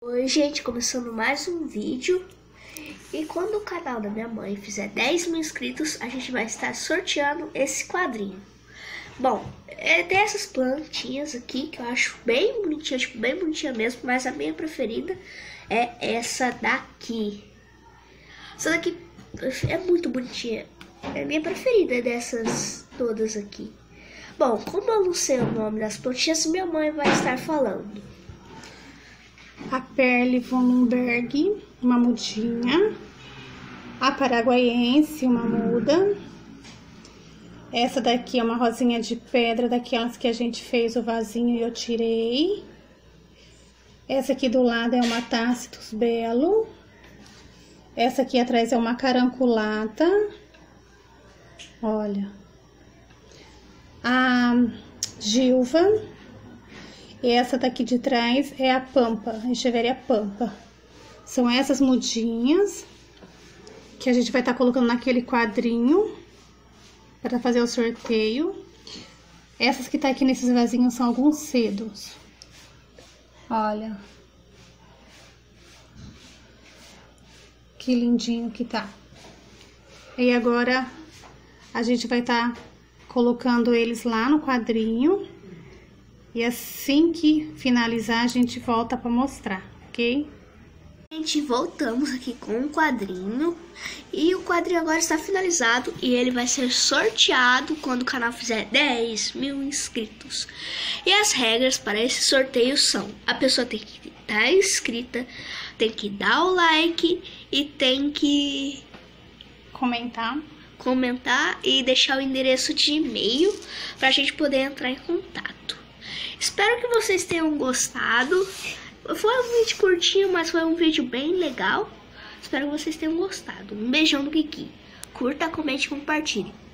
Oi gente, começando mais um vídeo. E quando o canal da minha mãe fizer 10 mil inscritos, a gente vai estar sorteando esse quadrinho. Bom, é dessas plantinhas aqui que eu acho bem bonitinha, tipo, bem bonitinha mesmo. Mas a minha preferida é essa daqui. Essa daqui é muito bonitinha. É a minha preferida dessas todas aqui. Bom, como eu não sei o nome das plantinhas, minha mãe vai estar falando. A Perle Vollenberg, uma mudinha. A Paraguaiense, uma muda. Essa daqui é uma rosinha de pedra, daquelas que a gente fez o vasinho e eu tirei. Essa aqui do lado é uma Tácitus Belo. Essa aqui atrás é uma Caranculata. Olha. A Gilva. E essa daqui de trás é a Pampa, a Echeveria Pampa. São essas mudinhas que a gente vai estar colocando naquele quadrinho para fazer o sorteio. Essas que tá aqui nesses vasinhos são alguns cedos. Olha. Que lindinho que tá. E agora a gente vai estar colocando eles lá no quadrinho. E assim que finalizar, a gente volta para mostrar, ok? Gente, voltamos aqui com um quadrinho. E o quadrinho agora está finalizado. E ele vai ser sorteado quando o canal fizer 10 mil inscritos. E as regras para esse sorteio são: a pessoa tem que estar inscrita, tem que dar o like e tem que comentar e deixar o endereço de e-mail para a gente poder entrar em contato. Espero que vocês tenham gostado. Foi um vídeo curtinho, mas foi um vídeo bem legal. Espero que vocês tenham gostado. Um beijão do Kiki. Curta, comente e compartilhe.